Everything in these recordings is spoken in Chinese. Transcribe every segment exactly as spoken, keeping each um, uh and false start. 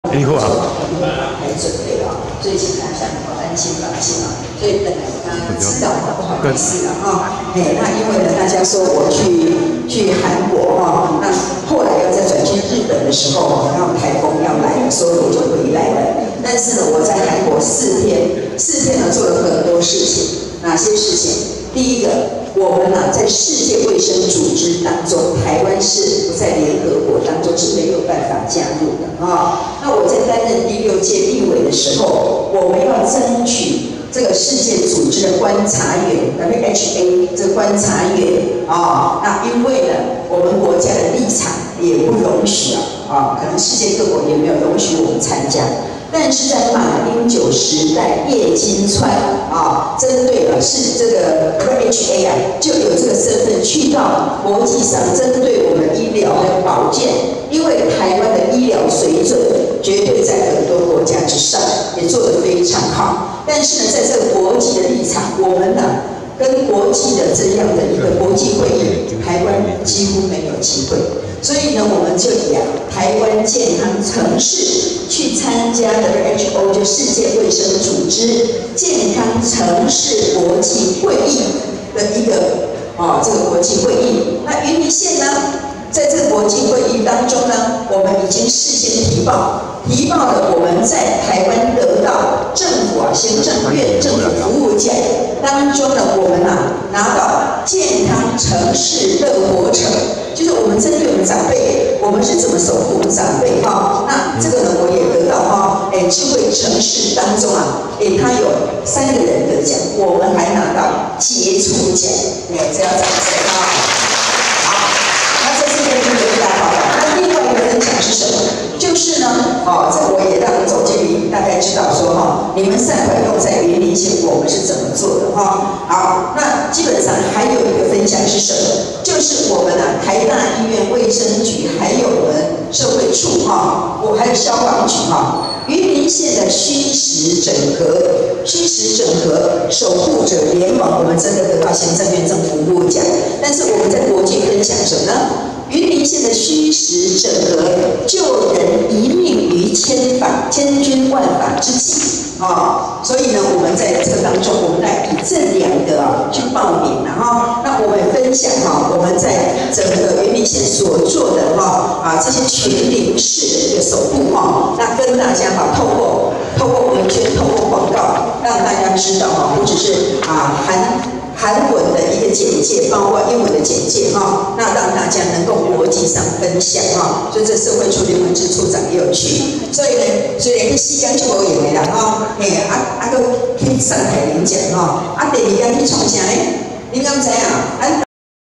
你好啊。 还准备啊，最近好像安心放心啊，所以本来我刚刚知道不好意思了哈。哎，那因为呢，大家说我去去韩国哈，那后来要再转去日本的时候，然后台风要来了，所以我就回来了。但是呢，我在韩国四天，四天呢做了很多事情，哪些事情？第一个，我们啊在世界卫生组织当中，台湾是不在联合国当中是没有办法加入的啊。那我在担任第六届立委的时候，我们要争取这个世界组织的观察员 W H A 这个观察员啊。那因为呢，我们国家的立场也不容许啊，啊，可能世界各国也没有容许我们参加。但是在马英九时代，叶金川啊，针对的是这个 W H A 啊，就有这个身份去到国际上针对我们医疗还有保健，因为台湾的医疗水准绝对在很多国家之上，也做得非常好。但是呢，在这个国际的立场，我们呢跟国际的这样的一个国际会议，台湾几乎没有机会。所以呢，我们就以啊台湾健康城市去参加 W H O 就世界卫生组织健康城市国际会议的一个啊这个国际会议。那云林县呢，在这个国际会议当中呢，我们已经事先提报，提报了我们在台湾得到政府啊行政院政府服务奖当中呢，我们啊拿到健康城市乐活城。就是我们针对我们长辈，我们是怎么守护我们长辈哈？那这个呢，我也得到哈，哎，智慧城市当中啊，哎，他有三个人得奖，我们还拿到杰出奖，哎，这要掌声啊！好，那这是一个第一个大报告。那另外一个分享是什么？就是呢，哦，这我也让总经理大概知道说哈，你们善款用在云林县，我们是怎么做的哈？好，那基本上还有一个分享是什么？就是我们啊，台大医院卫生局，还有我们社会处哈，我还有消防局哈，云林县的虚实整合，虚实整合守护者联盟，我们真的得到行政院政府服务奖。但是我们在国际分享什么呢？云林县的虚实整合，救人一命于千法，千军万法之计。哦，所以呢，我们在这个当中，我们来以这两个啊去报名，然后那我们分享哈，我们在整个云林县所做的哈啊这些群领事的一个守护哈，那跟大家哈透过透过文宣、透过广告，让大家知道哈，不只是啊韩韩文的一个简介，包括英文的简介哈，那让大家能够国际上分享哈。所以这社会处理文治处长也有去，所以呢，虽然去四天就无用的啦哈，嘿啊啊个去上台领奖哈，啊第二天去创啥呢？你敢知啊？咱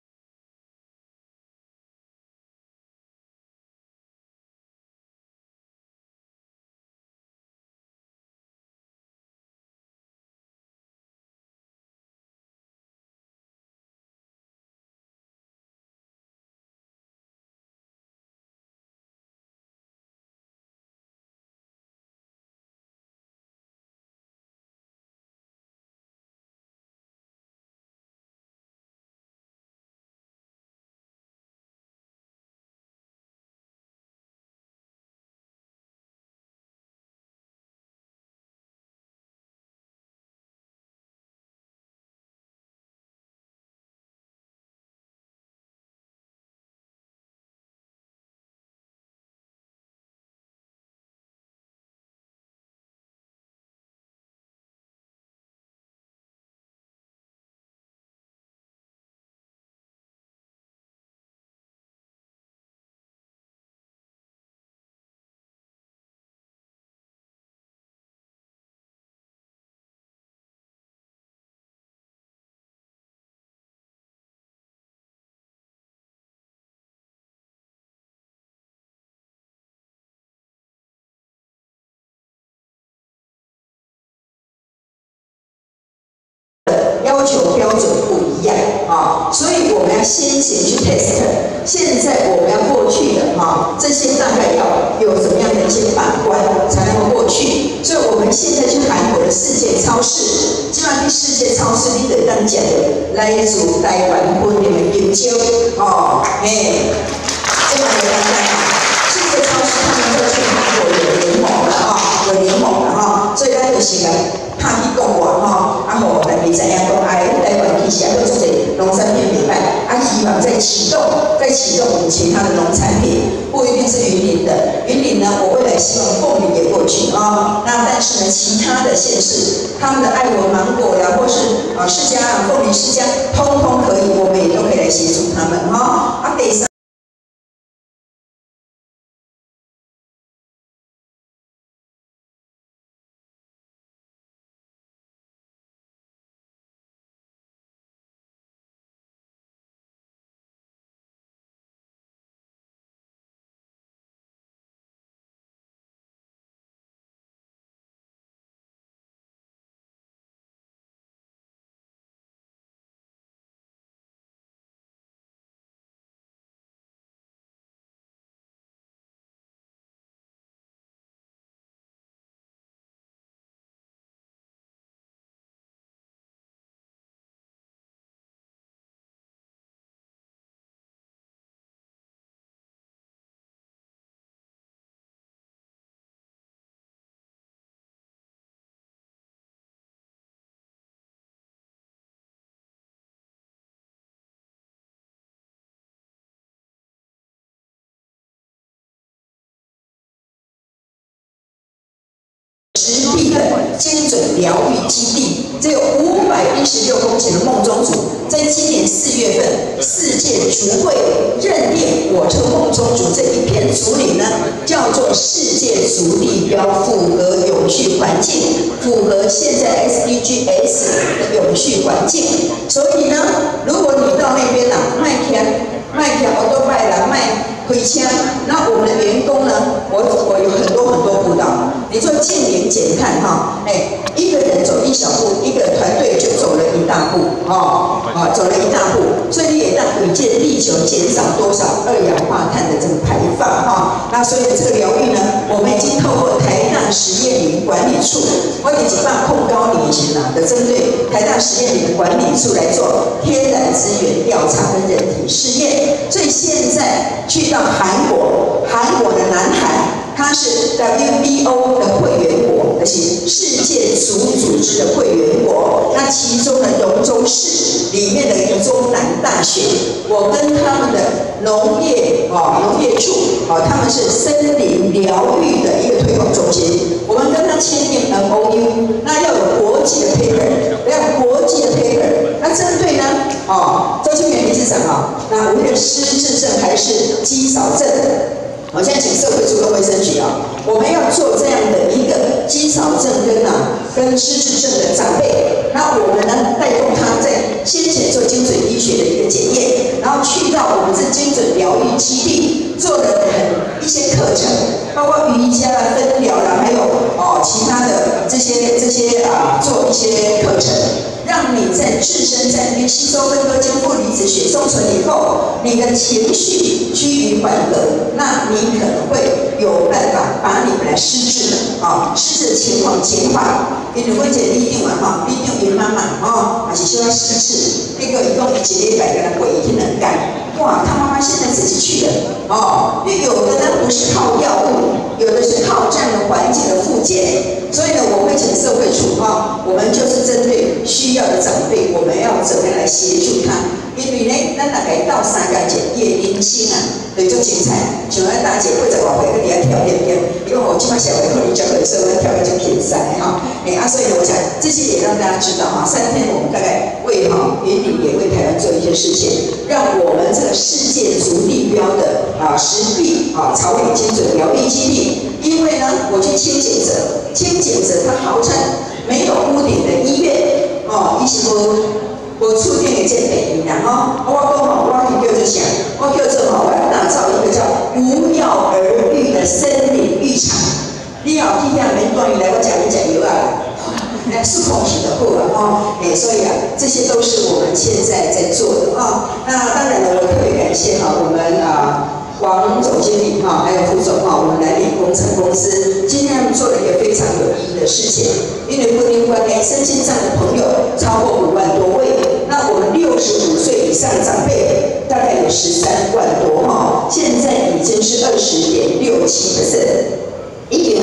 要求标准不一样啊，所以我们要先前去 test。现在我们要过去的哈，这些大概要有什么样的一些把关才能够过去。所以我们现在去韩国的世界超市，基本上去世界超市，你得当讲的来自台湾本地的研究哦，哎，这个没办法。世界超市他们都去韩国有联盟时间拍去讲话吼，啊吼，大家知影讲，哎，台湾其实也做一个农产品品牌，啊，希望再启动，再启动我们其他的农产品，不一定是云林的。云林呢，我未来希望凤梨也过去啊。那但是呢，其他的县市，他们的爱文芒果呀，或是啊释迦啊，凤梨释迦，通通可以，我们也都可以来协助他们哈。啊，第三。实地的精准疗愈基地，这有五百一十六公顷的梦中竹，在今年四月份，世界竹会认定我这个梦中竹这一片竹林呢，叫做世界竹地标，符合永续环境，符合现在 S D G S 的永续环境。所以呢，如果你到那边啊，卖田、卖田，我都卖了卖。回乡，那我们的员工呢？我我有很多很多辅导。你做近零减碳哈，哎，一个人走一小步，一个团队就走了一大步哦，啊，走了一大步，所以你也让宇界地球减少多少二氧化碳的这个排放哈。那所以这个疗愈呢，我们已经透过台大实验林管理处，我已经把控高龄型啊的针对台大实验林的管理处来做天然资源调查跟人体试验，所以现在去到。到韩国，韩国的南韩，它是 W B O 的会员国，而且世界竹组织的会员国。那其中的荣州市里面的一个中南大学，我跟他们的农业哦农业处哦，他们是森林疗愈的一个推广中心，我们跟他签订 M O U， 那要有国际的 paper， 要有国际的 paper。那针对呢，哦，周清源理事长啊，那无论失智症还是肌少症，我现在请社会处跟卫生局啊，我们要做这样的一个肌少症跟啊跟失智症的长辈，那我们呢带动他在先前做精准医学的一个检验，然后去到我们这精准疗愈基地做了很一些课程，包括瑜伽啦、分疗啦，还有哦其他的这些这些啊做一些课程。让你在自身在那边吸收更多精负离子血送存以后，你的情绪趋于缓和，那你可能会有办法把你本来失智的啊、哦、失智的情况减缓。因为我姐你一定完哈，你一定妈妈哦，还是需要失智，那个一共一节一百个人会一天能干。哇，他妈妈现在自己去了哦，因为有的呢不是靠药物，有的是靠这样的环境的复健。所以呢，我会请社会处哈，我们就是针对需要的长辈，我们要怎么样来协助他？因为呢，咱大概到三个节夜迎新啊，对，就精彩。像咱大姐或者晚会，你要跳跳跳，因为我今晚小会可能教会社会跳个就比赛哈。哎啊，所以呢，我想这些也让大家知道哈，三天我们大概为哈云林也为台湾做一些事情，让我们这个世界竹地标的啊石壁啊草岭精准疗愈基地，因为呢，我去清景者，清景者它号称没有屋顶的医院哦，伊是无。我触电的这北然后我讲吼，我去叫做啥？我叫做吼，我要打造一个叫无药而愈的森林浴场。你好，今天没断语来，我讲一讲油啊，来漱口洗的好啊，哈，哎，所以啊，这些都是我们现在在做的啊。那当然了，我特别感谢哈，我们啊。王总经理哈，还有副总哈，我们南岭工程公司今天他们做了一个非常有意义的事情，因为婚姻关联身心上的朋友超过五万多位，那我们六十五岁以上长辈大概有十三万多哈，现在已经是二十点六七%，已经啊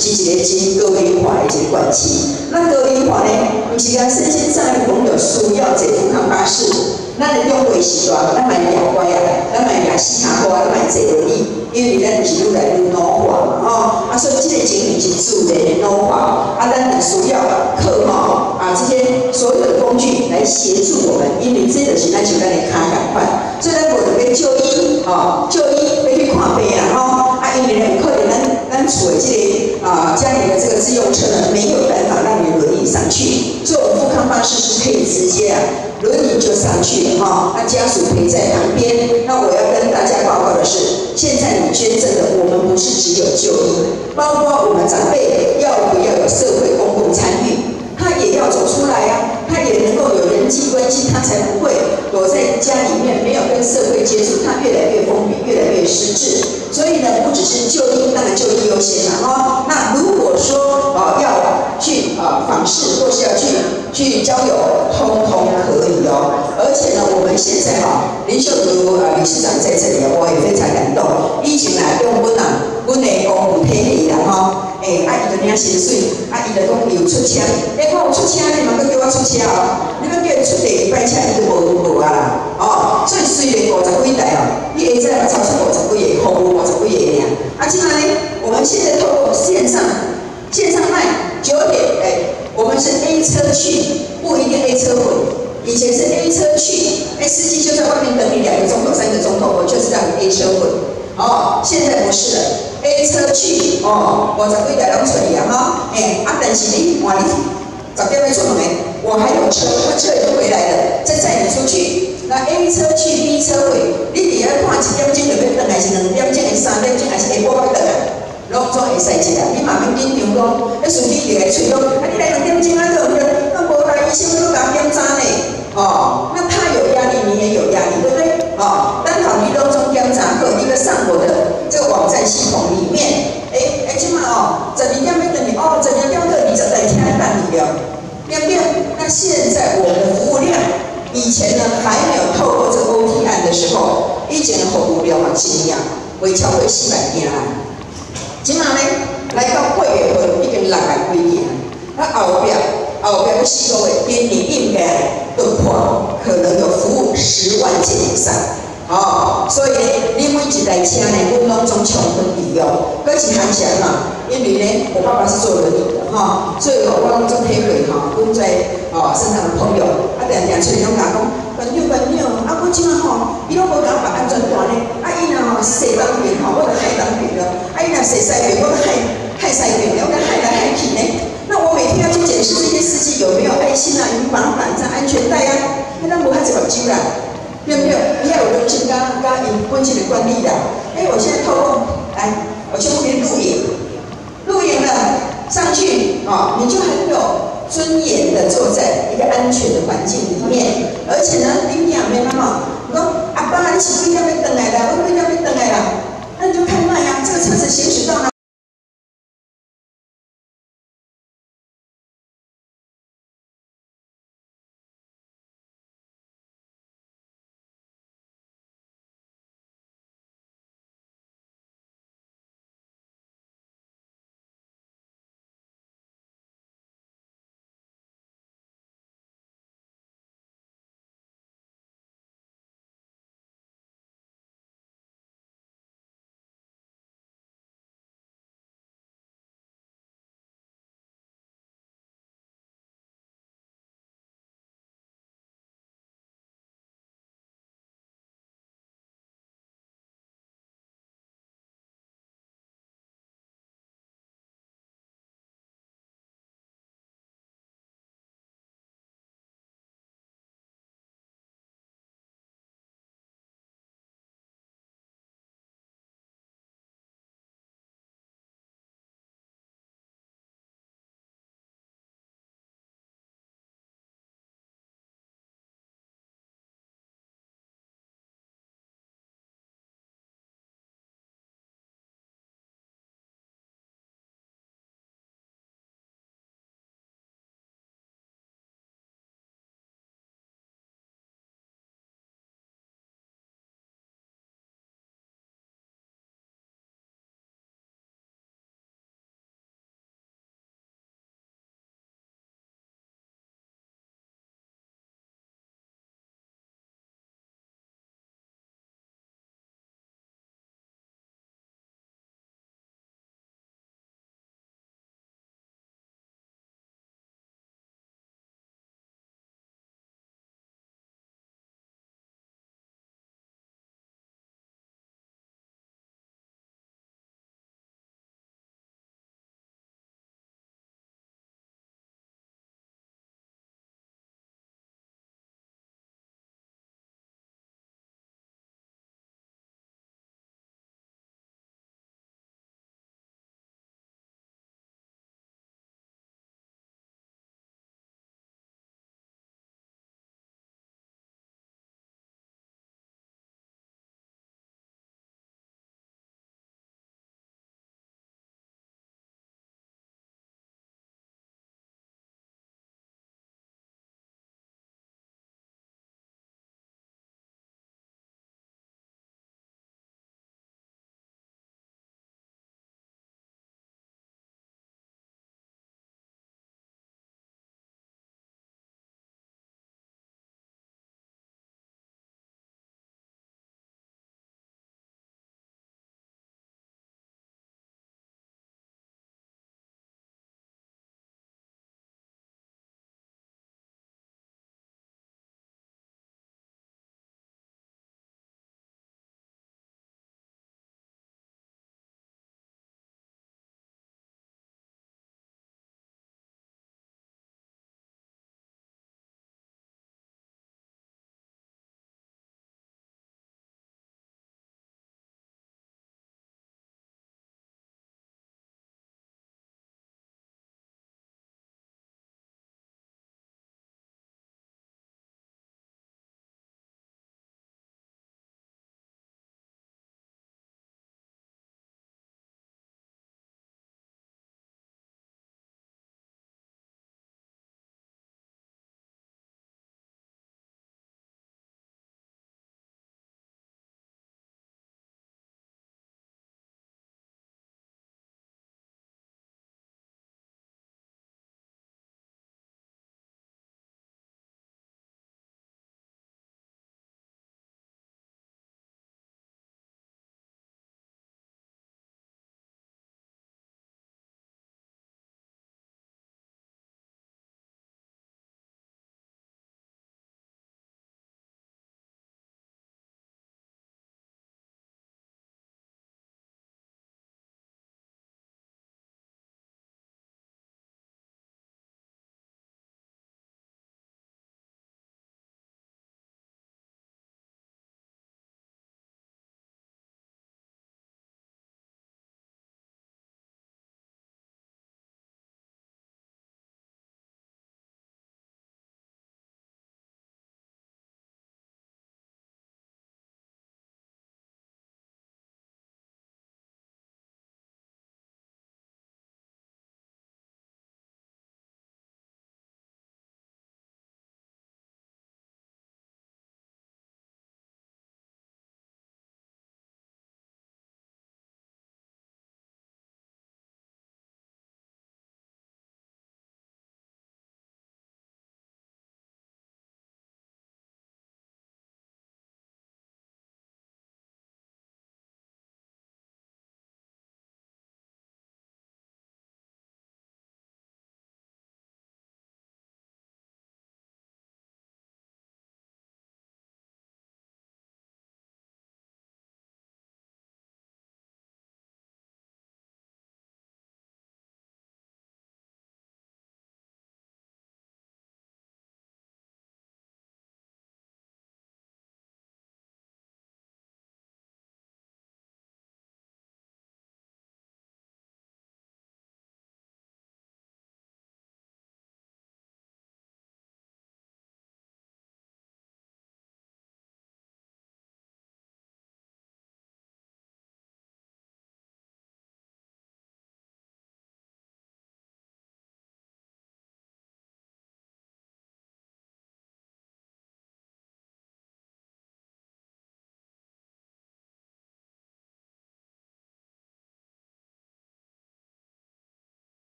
是一个真高龄化的一个关系。那高龄化呢，不是讲身心障碍朋友需要坐富康巴士，咱的用过时段，咱买两乖啊，咱买两四下坡，咱买坐轮椅，因为咱就是愈来愈老化嘛，吼、哦，啊，所以这个情形是自然的老化，啊，咱就需要靠吼啊这些所有的工具来协助我们，因为这就是咱就咱的卡赶快，所以咱无特别就医，吼、哦，就医要去看病啦，吼、啊，因为呢，有可能咱咱厝的这个啊家里的这个自用车呢，没有办法让你轮椅上去，所以我们富康巴士是可以直接啊。轮椅就上去了哈，那家属陪在旁边。那我要跟大家报告的是，现在你捐赠的，我们不是只有就医，包括我们长辈要不要有社会公共参与，他也要走出来啊，他也能够有人际关系，他才不会躲在家里面，没有跟社会接触，他越来越封闭，越来越失智。所以呢，不只是就医，当然就医优先了哈。那如果说啊、呃、要去啊、呃、访视，或是要去去交友，通通可以哦。而且呢，我们现在哈、哦，林秀如啊理事长在这里，我也非常感动。以前啊，用阮啊，阮的公务体系啦吼，诶、欸，啊伊就领薪水，啊伊就讲伊有出车，诶、欸，我有出车，你嘛搁叫我出车哦，你要叫伊出第二摆车，伊就无无啊啦，哦，所以虽然五十几台哦，伊下载嘛超出五十几个，服务五十几个尔。啊，即摆呢，我们现在透过线上线上卖九点，诶、欸，我们是 A 车去，不一定 A 车回。以前是 A 车去，哎，司机就在外面等你两个钟头、三个钟头，我就是让你 A 车回。哦，现在不是了 ，A 车去，哦，五十几台拢出去啊哈，哎，啊，但是你换你十点要出门，我还有车，他车也回来了，再载你出去。那 A 车去 B 车回，你底下看一点钟就要等，还是两点钟、还是三点钟，还是下晡要等啊？拢总会使一啦，你慢慢紧张讲，迄司机就来催讲，啊，你来两点钟啊，对不对？那无来医生都讲点早呢。哦，那他有压力，你也有压力，对不对？哦，单考你都中检查后，一个上我的这个网站系统里面，哎哎，起码哦，十二点要等你，哦，十二点到二十台车等你了，对不对？那现在我们的服务量，以前呢还没有透过这个 O T 案的时候，以前的服务量嘛怎样？会超过四百件啊。即马呢，来到八月份已经六万几件，那后壁。后边四个月，今年应该突破，可能有服务十万件以上。哦，所以你每一台车呢，我拢总充分利用。搁一项啥嘛？因为呢，我爸爸是做轮椅的哈、哦，所以我拢做体会哈。阮在哦身上的朋友，啊，常常出来拢讲讲，朋友朋友，啊，我即马吼，伊拢无甲我办安全带呢，啊，伊若吼西东边吼，我就海东边了；啊，伊若西西边，我就海海西边了，我就海来海去呢。那我每天要去检视这些司机有没有爱心啊，有没有绑绑上安全带啊？那咱无遐子目睭啦，对不对？你要有人性，刚刚因本身的惯例啦。哎，我现在透过来，我去后面录影，录影了上去啊、哦，你就很有尊严的坐在一个安全的环境里面，而且呢，你两边妈妈，你说阿爸，你是几点要回来啦？我几点要回来啦？那你就看慢呀，这个车子行驶到哪？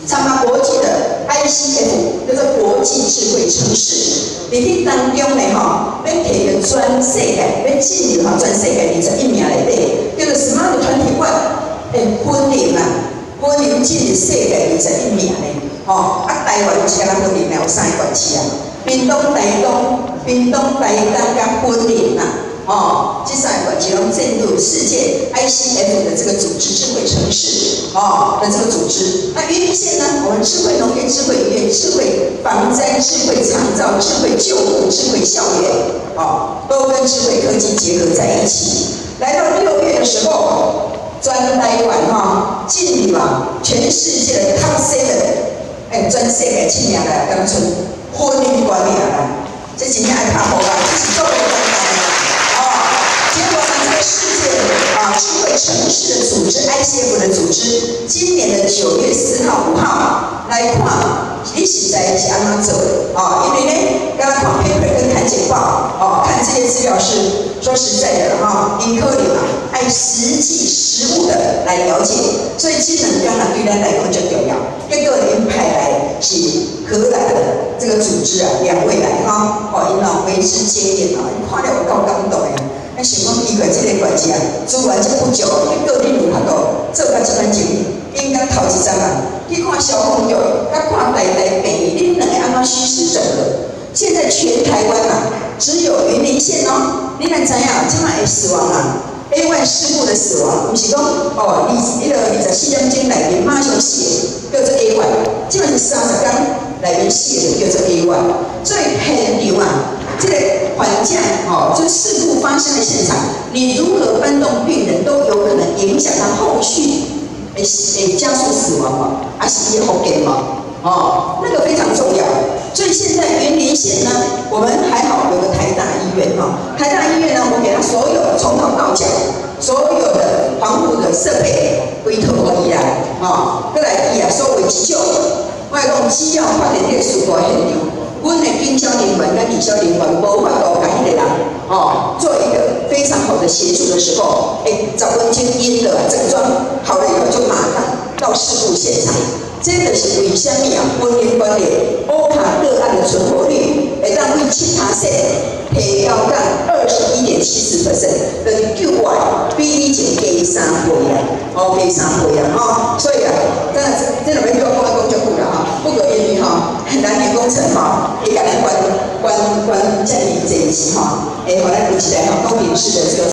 参加国际的 I C F， 叫做国际智慧城市。伫迄当中呢，吼，要摕着全世界，要进入吼全世界二十一名内底，叫做 Smart Twenty One， 诶，分龄啊，分龄进入世界二十一名呢，吼，啊，台湾有一个人分龄有三个县市啊，屏东、台东、屏东、台东甲分龄啊。 哦，这三个集拢进入世界 I C F 的这个组织智慧城市哦的这个组织。那云林县呢，我们智慧农业、智慧渔业、智慧防灾、智慧长照、智慧救护、智慧校园，哦，都跟智慧科技结合在一起。来到六月的时候，专台湾哈进入啊全世界的 Top Seven， 哎，全世界七名来，刚从婚姻管理啊，这真正爱拍好啊，这是做的专家。 结果呢，这个世界啊智慧城市的组织 I C F 的组织，今年的九月四号、五号来看，你实在是安怎做啊？因为呢，刚刚看 paper 跟看简报哦，看这些资料是说实在的哈，因可能啊，爱实际实物的来了解，所以技能当然对咱来讲就重要。结果您派来是荷兰的这个组织啊，两位来哈，哦，因老为之接应啊，看了有够感动的。 咱想讲，伊个即个关系啊，资源真不足，你个人有法度做甲即款钱，应该头一站啊，去看消防局，甲看台台病院，恁两个安怎虚实整合？现在全台湾啊，只有云林县哦，你若知影，即摆会死亡啊 ，A 一 事故的死亡，毋是讲哦，二迄个二十四点钟内面马上死的，叫做 A 一，即摆是三十天内面死的，叫做 A 一，所以现场啊。 这个缓降哦，就事故发生的现场，你如何搬动病人，都有可能影响到后续诶诶加速死亡嘛，还是也好给嘛哦，那个非常重要。所以现在云林县呢，我们还好有个台大医院哈、哦，台大医院呢，我给他所有从头到脚所有的防护的设备归托我伊来哦，过来伊啊所谓急救，我讲只要发现这个事故现场。 阮的警消人员跟义消人员无法度甲迄个人哦做一个非常好的协助的时候，诶，十分钟因的整装好了以后就马上到事故现场。这个是为什么啊？婚姻管理欧卡个案的存活率会当为七趴线提高到二十一点七四 percent， 等于九外比以前加三倍啊，哦，加三倍啊，哦，所以啊，真的这两边做公安工作苦了哈，不可言喻哈，南年工程哈，也甲咱关关关建立这一期哈，诶，好来有一个哈公平式的这个。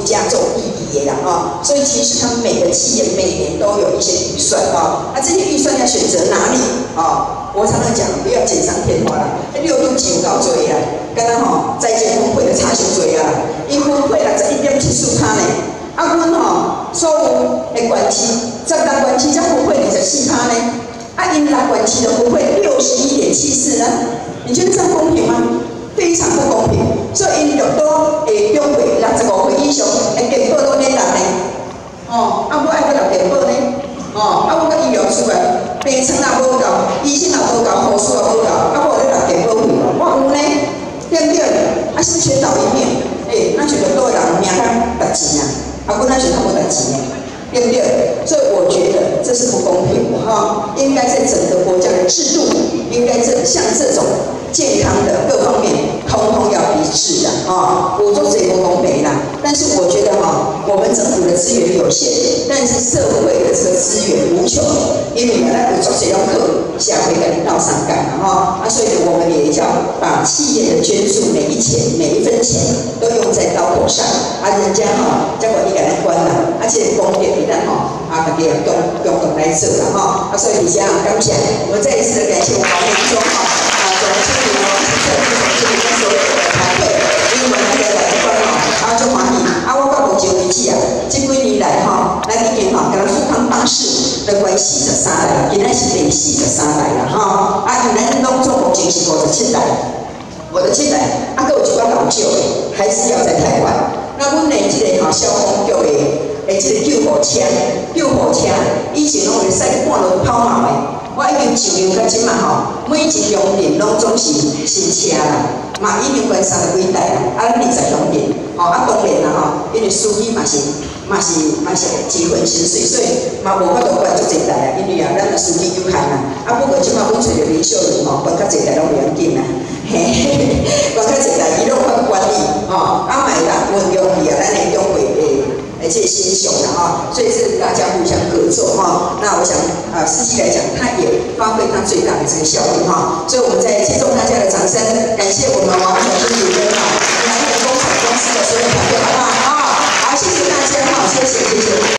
家做意义的啦哈。所以其实他们每个企业每年都有一些预算哈，那这些预算要选择哪里啊？我常常讲，不要锦上添花啦，六都九到多啦，刚刚吼再见峰会的差伤多啊，因峰会六十一点七四趴呢。啊，阮吼所有的县市，十六县市才峰会二十四趴呢。啊，因六县市的峰会六十一点七四呢，你觉得这样公平吗？非常不公平。所以因六都诶中过六十五岁以上，诶健保都免人呢。哦，啊，我爱要六健保呢。哦，啊，我个医疗资源，病床也无够，医生也无够，护士也无够，啊，我有咧六健保费哦，我有呢，对不对？啊，是不是全倒一片？诶，那觉得多人命较值钱啊，啊，我那觉得无值钱呢。对不对？所以我觉得这是不公平的哈，应该在整个国家的制度，应该这像这种健康的各方面，通通要一致的啊。我做这不公平啦，但是我觉得哈，我们政府的资源有限，但是社会的这个资源无穷，因为原来有做这样课，下回跟领导上干了哈，啊，所以我们也要把企业的捐助每一钱每一分钱都用在刀口上，啊，人家哈，结果你给他关了，而且公平。一旦吼啊，大家共共同来做啦吼，啊，所以底下感谢，我们再一次的感谢我们王明忠哈啊，总经理哦，陈总经理跟所有的团队，因为我们大家来一块吼，啊，就欢喜，啊，我到目前为止啊，这几年来吼，咱已经吼跟富康巴士的关四十三代，今仔是第四十三代啦吼，啊，因咱拢总目前是五十七代，我的七代，啊，还有一寡老旧的，还是要在台湾。那阮的这个吼消防局的。诶，即个救护车，救护车以前拢会使半路跑马的，我已经上流到即嘛吼，每一乡镇拢总是新车啦，嘛已经关三十几台啦，啊，咱二十乡镇，吼啊当然啦吼，因为司机嘛是嘛是嘛是积分薪水，所以嘛无法度管足侪台啊，因为啊，咱的司机有限啦，啊不过即马阮找着李秀玲吼，管较侪台拢袂要紧啦，嘿嘿，管较侪台伊拢管管理，吼，啊嘛会当运用去啊，咱的中会诶。而且先雄的哈，所以是大家互相合作哈。那我想啊，司机来讲，他也发挥他最大的这个效率哈。所以我们在接受大家的掌声，感谢我们王总经理跟哈南人工厂公司的所有团队，好不好？啊，好，谢谢大家哈，谢谢，谢谢。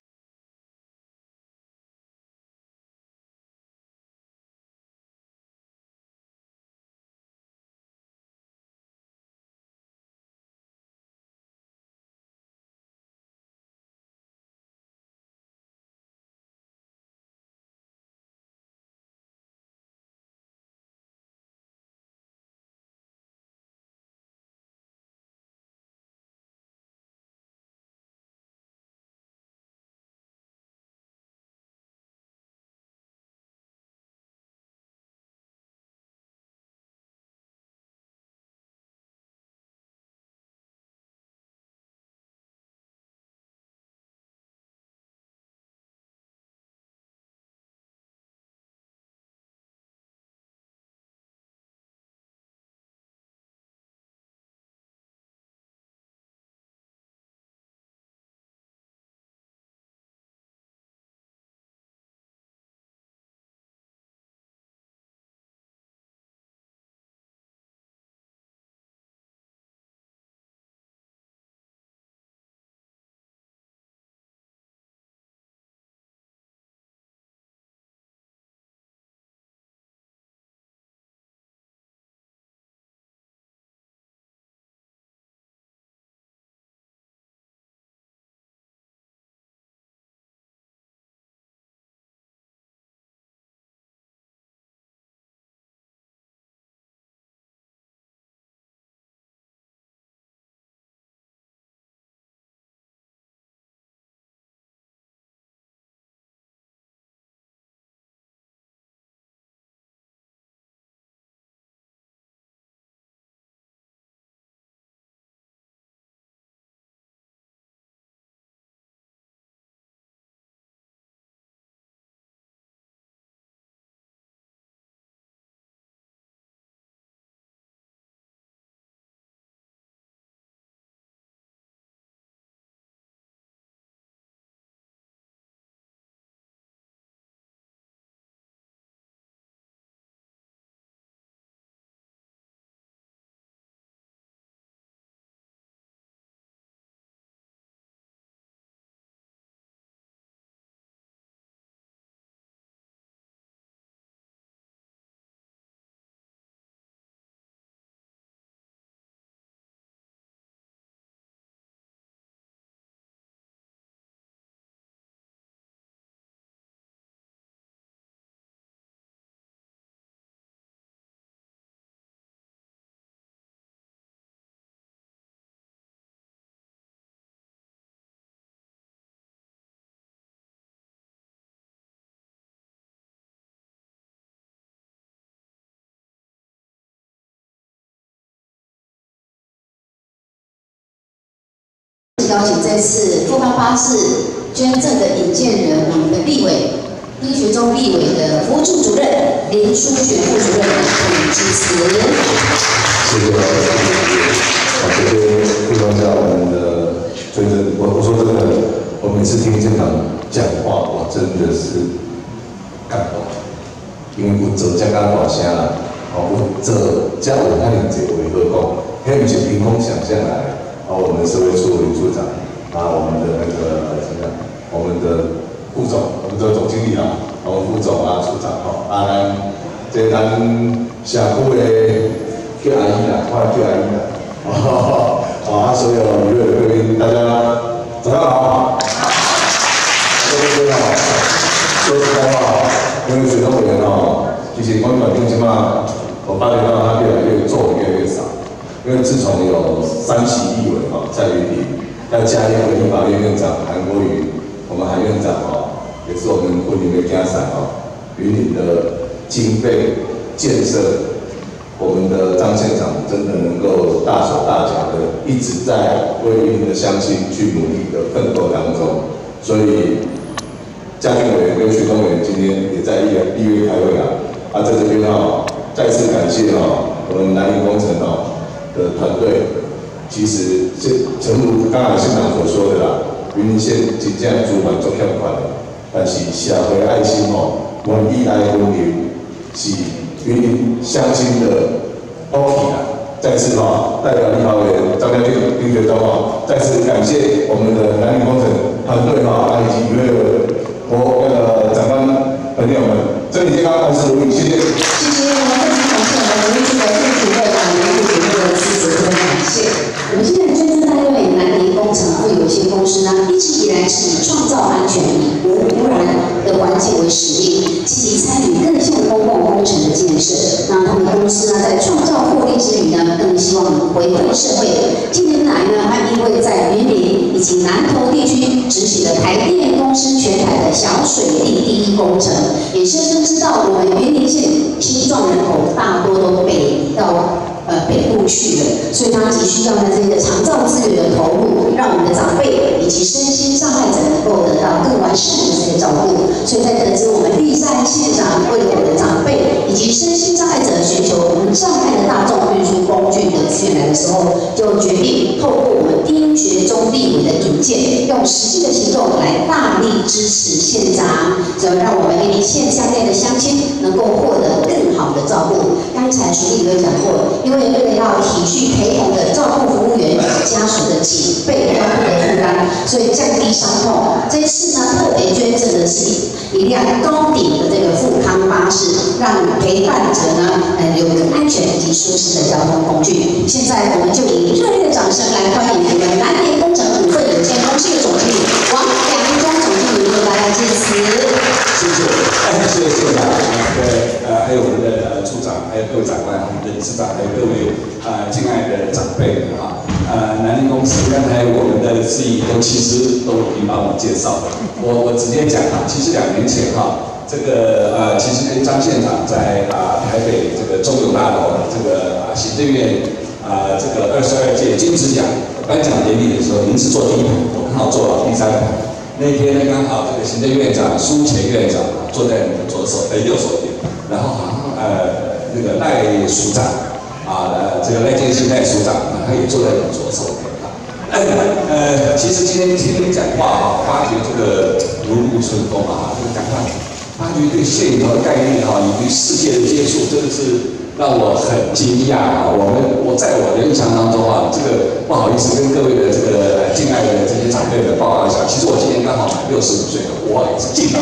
邀请这次富邦巴士捐赠的引荐人，我们的立委。 医学中立委的服务处主任林书学副主任给予致辞。 谢谢老师，啊，这些地方家我们的真的，我我说真的，我每次听现场讲话，我真的是感动，因为有做这个大声啦，哦，有做这有那样子为何讲，迄不是凭空想象来，啊，我们社会处林处长，啊，我们的那个怎么样，我们的。 副总，我们的总经理啊，我们副总啊、处长吼，啊，咱这咱社区的叫阿姨啦，我叫阿姨啦，哦，啊，所有娱乐贵宾，大家早上好。各位朋友，说实在话，因为学生委员哦，其实光短兵起码，我发觉到他越来越做越来越少，因为自从有三席立委哦在云林，再加一个立法院院长韩国瑜。 我们韩院长哦，也是我们云林的家长哦，云林的经费建设，我们的张县长真的能够大手大脚的一直在为云林的乡亲去努力的奋斗当中，所以嘉俊委员跟徐东委员今天也在立立院开会啊，啊在这边哦，再次感谢哦我们南云工程哦的团队，其实这诚如刚才县长所说的啦。 云林县真正资源足欠款的，但是社会爱心吼，愿意来云林是云林乡亲的福气啦。再次吼，代表立法委员张家俊丁学忠吼，再次感谢我们的南云工程团队哈，以及所有我那个长官朋友们，身体健康，万事如意，谢谢。 谢谢，我们非常感谢我们云林的副主任啊，林副主任的支持和感谢。我们现在捐赠单位南宁工程会有限公司呢，一直以来是以创造安全、无污染的环境为使命，积极参与各项公共工程的建设。那他们公司呢，在创造获利之余呢，更希望回馈社会。近年来呢，他因为在云林以及南投地区执行了台电公司全台的小水利第一工程，也深深知道我们云林县青壮人口大多都北移到。 呃，北部去了，所以他急需要在这些长照资源的投入，让我们的长辈以及身心障碍者能够得到更完善的这些照顾。所以在得知我们立山县长为了我们的长辈以及身心障碍者寻求无障碍的大众运输工具的资源来的时候，就决定透过我们丁学中立委的引荐，用实际的行动来大力支持县长，只要让我们云林县乡内的乡亲能够获得更好的照顾。刚才署理有讲过，因为 为了要体恤陪同的照顾服务员家属的几倍腰部的负担，所以降低伤痛。这次呢，特别捐赠的是一辆高顶的这个富康巴士，让陪伴者呢，呃，有更安全以及舒适的交通工具。现在我们就以热烈的掌声来欢迎我们南联工程股份有限公司的总经理王良忠总经理为大家致辞。 谢谢，谢谢县长，对，呃，还有我们的呃处长，还有各位长官，我们的理事长，还有各位呃敬爱的长辈啊，呃，南宁公司刚才我们的司仪都其实都已经帮我介绍了，我我直接讲哈，其实两年前哈，这个呃，其实跟张县长在啊、呃、台北这个中友大楼这个啊、呃、行政院啊、呃、这个二十二届金质奖颁奖典礼的时候，您是坐第一排，我刚好坐了第三排。 那天呢，刚好这个行政院长苏前院长坐在你的左手，呃右手边，然后好像呃那个赖署长啊，呃这个赖建新赖署长，他也坐在你的左手边啊。呃，其实今天听你讲话啊，发觉这个如沐春风啊，这个讲话，发觉对线条的概念啊，以及世界的接触，真的是。 让我很惊讶啊！我们我在我的印象当中啊，这个不好意思跟各位的这个敬爱的这些长辈们报告一下，其实我今年刚好满六十五岁了，我也是敬老。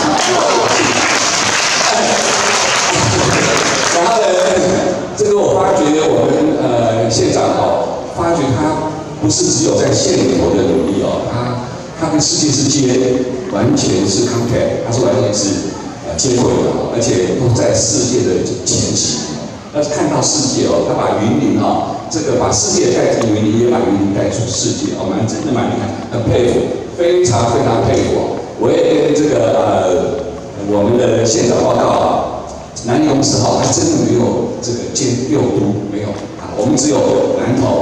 然后呢，这个我发觉我们呃县长哦，发觉他不是只有在县里头的努力哦，他他跟世界之间完全是 contact， 他是完全是呃接轨的，而且都在世界的前期。 要看到世界哦，他把云林哦，这个把世界带进云林，也把云林带出世界哦，蛮真的蛮厉害，很佩服，非常非常佩服哦。我也跟这个呃我们的县长报告啊，南宁公司哈，它真的没有这个监六都没有啊，我们只有南投、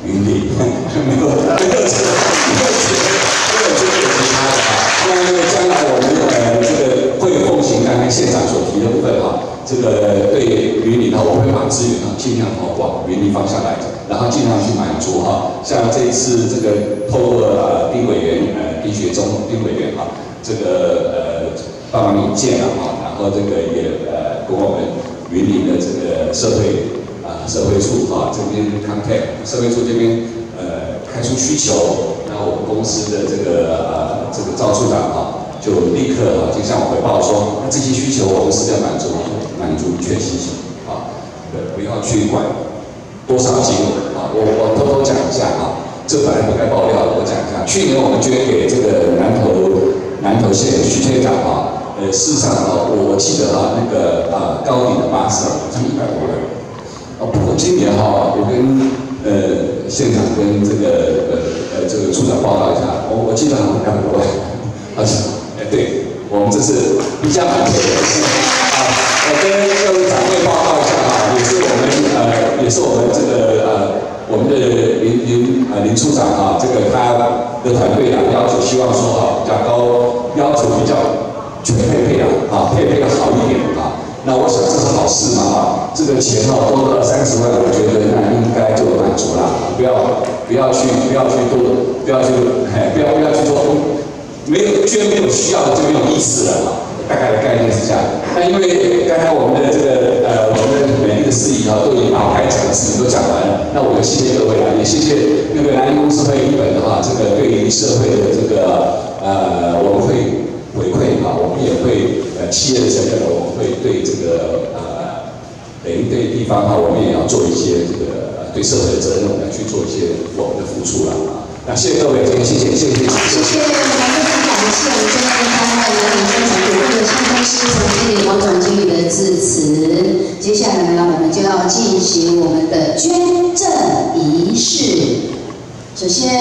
云林，没有没有这个没有这个没有这个其他的哈。那因为将来我们呃这个会奉行刚才县长所提的部分哈，这个对云林呢，我会把资源啊尽量投往云林方向来，然后尽量去满足哈。像这一次这个透过呃丁委员呃丁学忠丁委员哈，这个呃帮忙引荐了哈，然后这个也呃跟我们云林的这个社会。啊，社会处啊这边 contact 社会处这边呃开出需求，那我们公司的这个呃这个赵处长啊，就立刻啊就向我回报说，那这些需求我们是要满足满足全需求啊，呃不要去管多少金额啊，我我偷偷讲一下啊，这本来不该爆料的，我讲一下，去年我们捐给这个南投南投县许县长啊，呃事实上啊，我记得啊那个啊高顶的巴士啊，才一百多人。哦，不过今年哈，我跟呃县长跟这个呃呃这个处长报告一下，我我记得好像两百多万，而且哎对，我们这是比较满铁的啊，我跟各位长辈报告一下啊，也是我们呃也是我们这个呃我们的林林呃林处长啊，这个他的团队啊要求希望说啊比较高，要求比较全配备啊啊配备的好一点啊。那我想这是好事嘛啊，这个钱哦多了二三十万，我觉得那应该就满足了，不要不要去不要去多不要去哎不要不要去做，没有捐没有需要的就没有意思了啊，大概的概念是这样。那因为刚才我们的这个呃我们的美丽的司仪啊都已经把我该讲的事情都讲完了，那我就谢谢各位了，也谢谢那个南宁公司会一本的话，这个对于社会的这个呃我们会。回馈啊，我们也会呃企业的成本，我们会对这个呃等于对地方哈，我们也要做一些这个呃对社会的责任，我们要去做一些我们的付出了啊。那谢谢各位，今天谢谢谢谢谢谢。 谢谢，我们非常感谢我们今天开会的南宁生产股份有限公司总经理王总经理的致辞。接下来呢，我们就要进行我们的捐赠仪式。首先。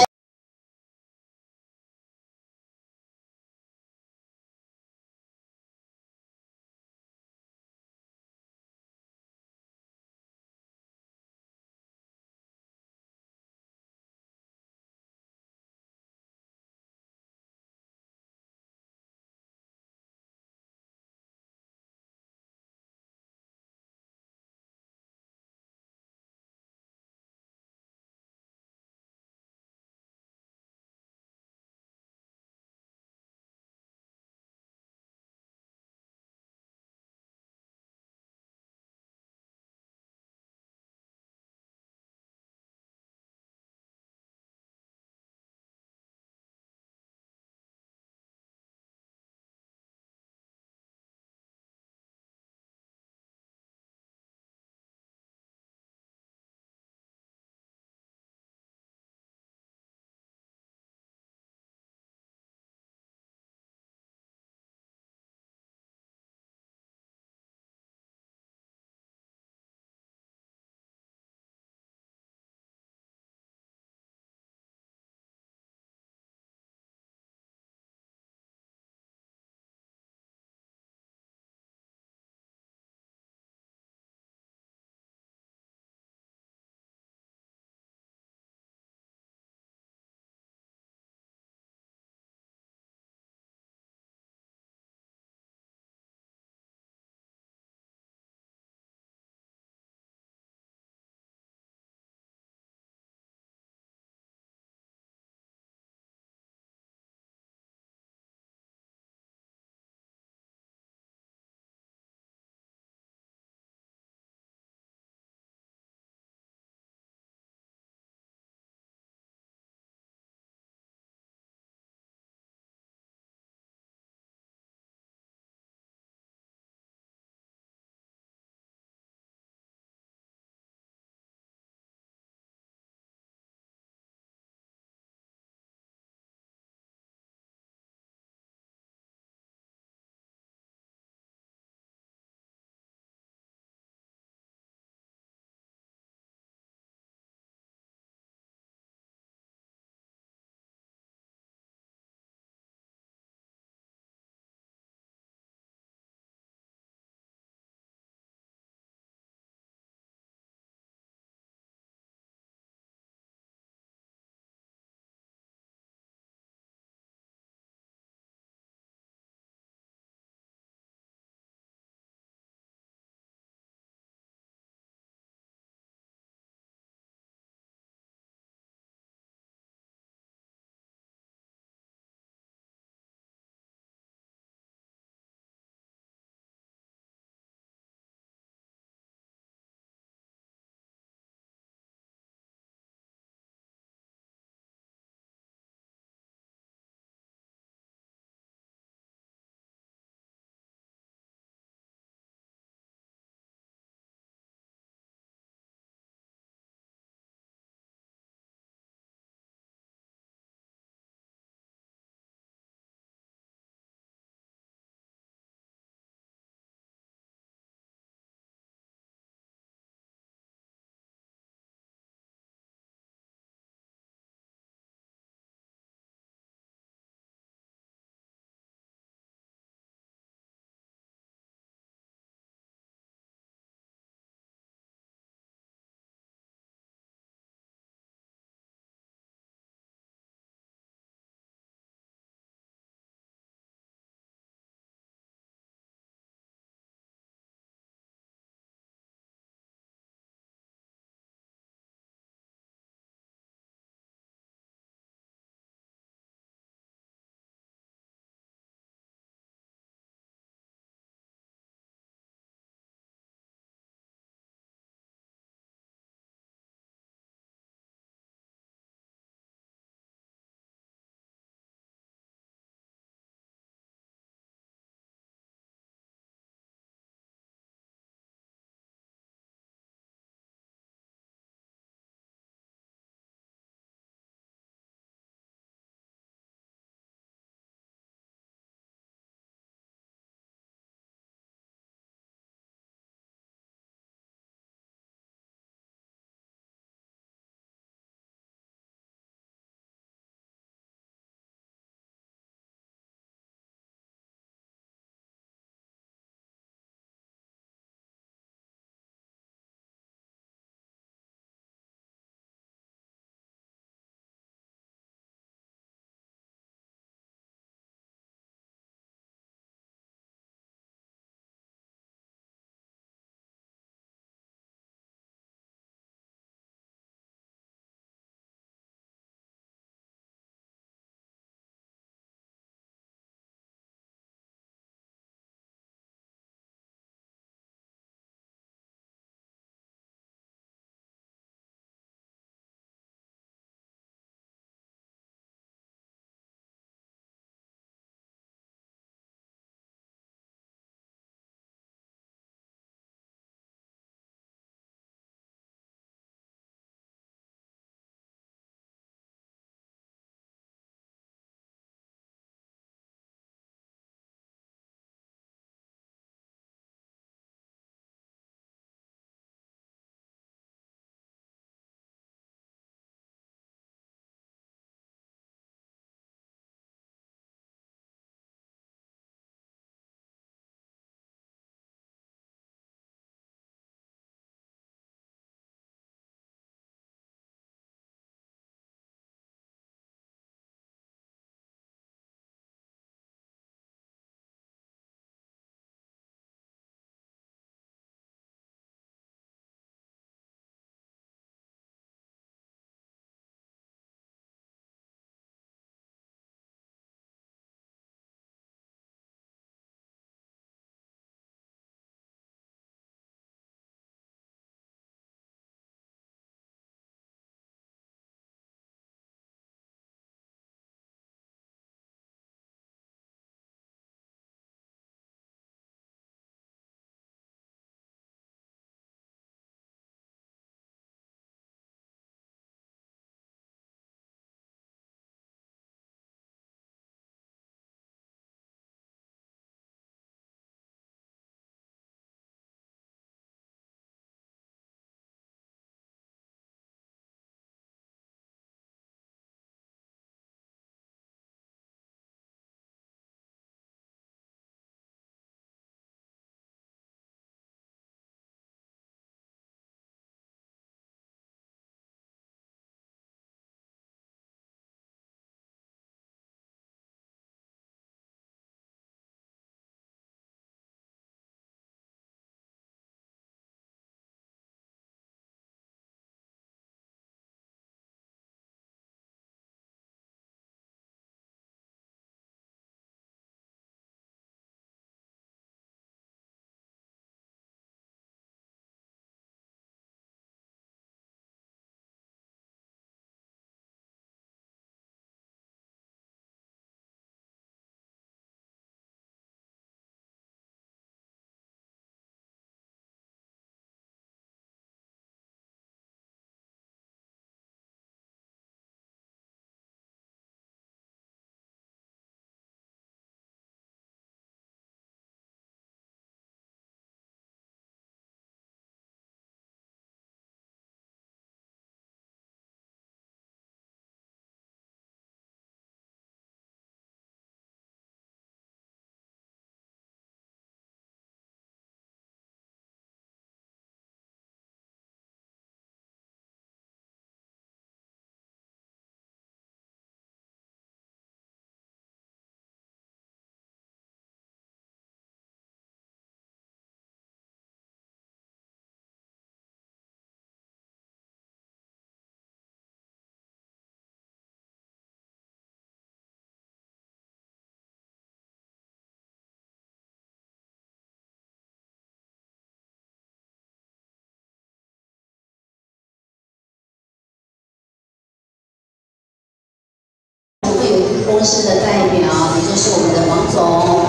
公司的代表，也就是我们的王总。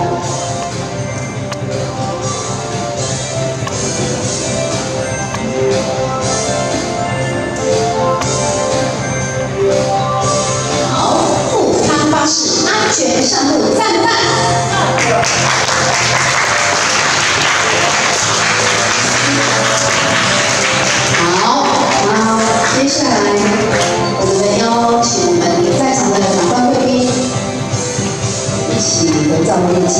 好，富康巴士安全上路，赞赞。好，那接下来我们邀请我们在场的长官贵宾一起合照念经。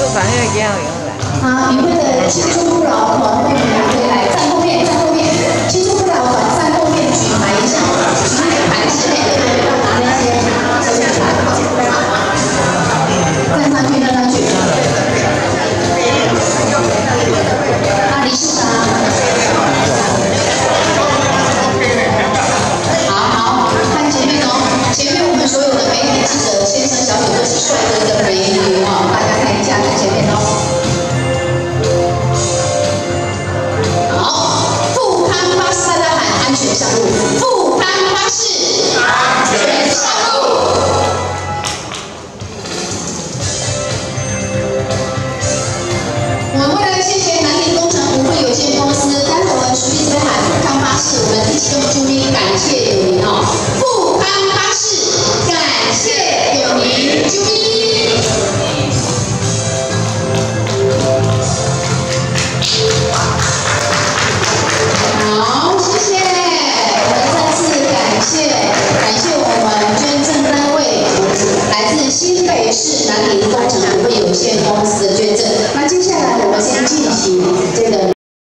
把那个也要有来。 好，与会的青春不老团会会来站后面，站后面，青春不老团站后面举牌一下，举那个牌子，哎，对对，要拿那些这些牌，站上去，站上去。啊，理事长。好好，看前面哦，前面我们所有的媒体记者先生、小姐都是帅哥的美女哦，大家看一下，看前面哦。好，富康巴士大家喊安全上路，富康巴士安全上路。我们为了谢谢南宁工程股份有限公司，待会我们随便喊富康巴士，我们一起用注意感谢有您哦，富康巴士感谢有您，注意。好，谢谢，我们再次感谢感谢我们捐赠单位，来自新北市南宁工程股份有限公司的捐赠。那接下来我们先进行这个。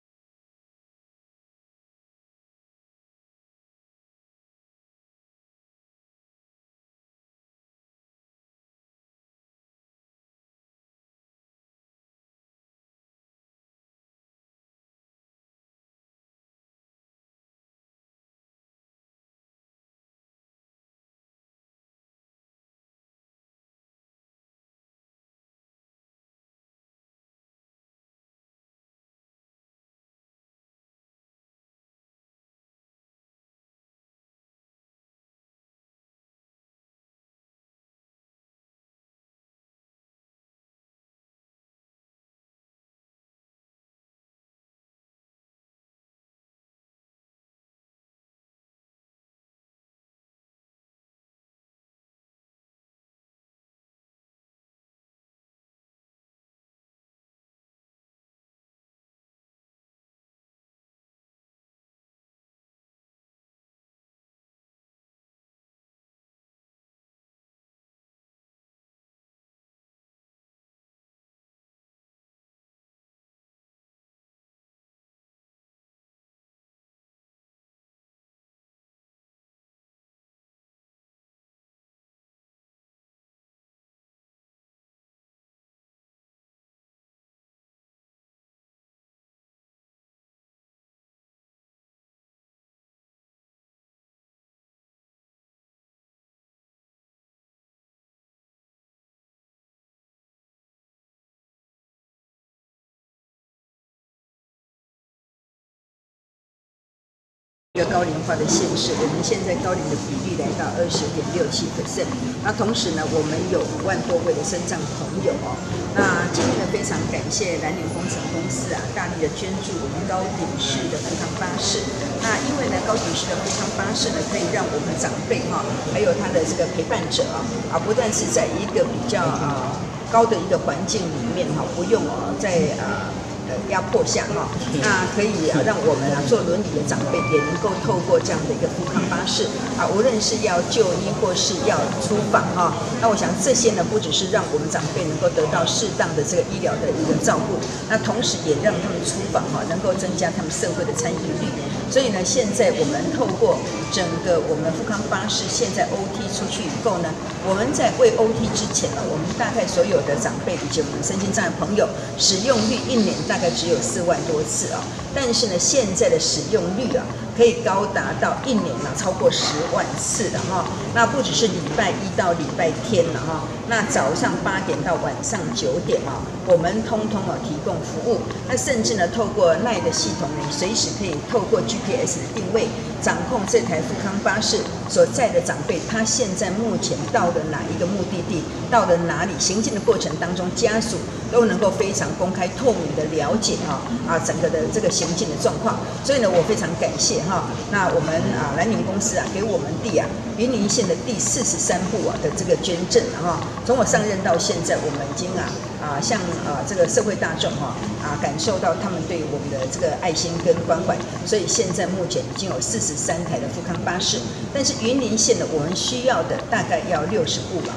一个高龄化的县市，我们现在高龄的比例来到二十点六七 percent。那同时呢，我们有五万多位的身障朋友哦。那今天呢，非常感谢南宁工程公司啊，大力的捐助我们高顶式的富康巴士。那因为呢，高顶式的富康巴士呢，可以让我们长辈哈、哦，还有他的这个陪伴者啊，啊，不但是在一个比较啊高的一个环境里面哈、哦，不用哦在啊。呃压迫下哈，那可以啊让我们啊坐轮椅的长辈也能够透过这样的一个富康巴士啊，无论是要就医或是要出访哈，那我想这些呢不只是让我们长辈能够得到适当的这个医疗的一个照顾，那同时也让他们出访哈能够增加他们社会的参与率。所以呢，现在我们透过整个我们富康巴士现在 O T 出去以后呢，我们在为 O T 之前呢，我们大概所有的长辈以及我们身心障碍朋友使用率一年大概只有四万多次啊，但是呢，现在的使用率啊，可以高达到一年呢超过十万次的哈。那不只是礼拜一到礼拜天了哈，那早上八点到晚上九点啊，我们通通啊提供服务。那甚至呢，透过 L I N E 的系统，你随时可以透过 G P S 的定位，掌控这台富康巴士所在的长辈，他现在目前到了哪一个目的地，到了哪里，行进的过程当中，家属都能够非常公开透明的了解哈啊整个的这个行进的状况。所以呢，我非常感谢哈，那我们啊南宁公司啊给我们地啊云林县的第四十三部啊的这个捐赠哈，从我上任到现在，我们已经啊啊向啊这个社会大众哈啊感受到他们对我们的这个爱心跟关怀，所以现在目前已经有四十三台的富康巴士，但是云林县呢，我们需要的大概要六十部了哈。那